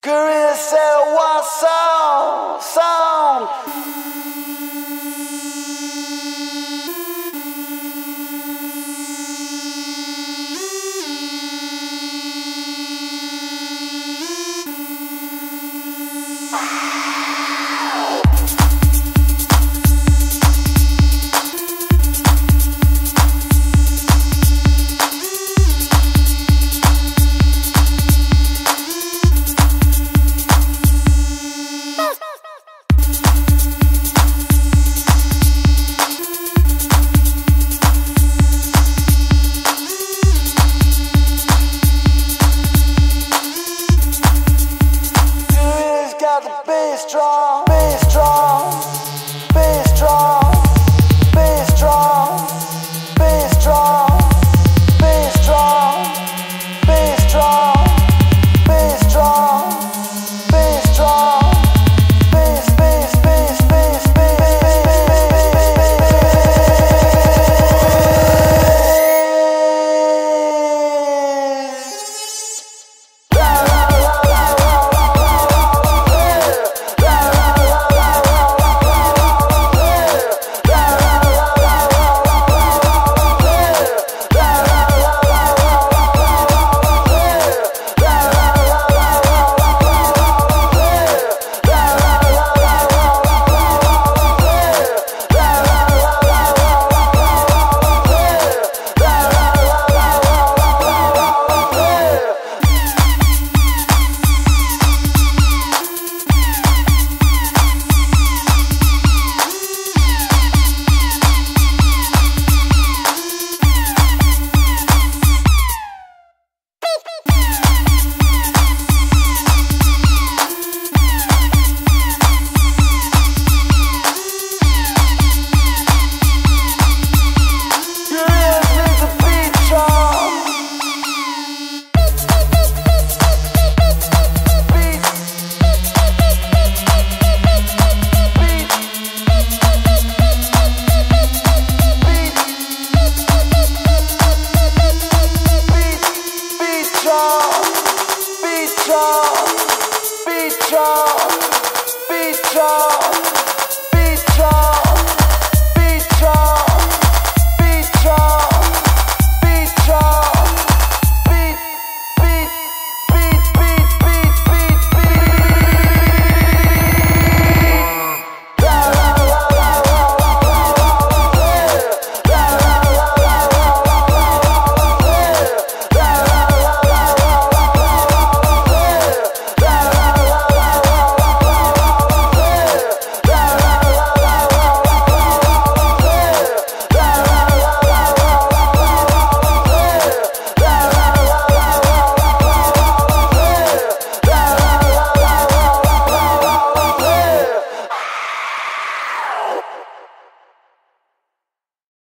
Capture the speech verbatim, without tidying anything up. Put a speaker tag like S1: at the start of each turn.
S1: Gorillaz said one song, song. The bass drum, bass drum, bass drum, bass drum, bass drum, bass drum, bass drum, bass drum, bass drum, bass, bass, bass, bass, beat drum, beat drum, beat drum.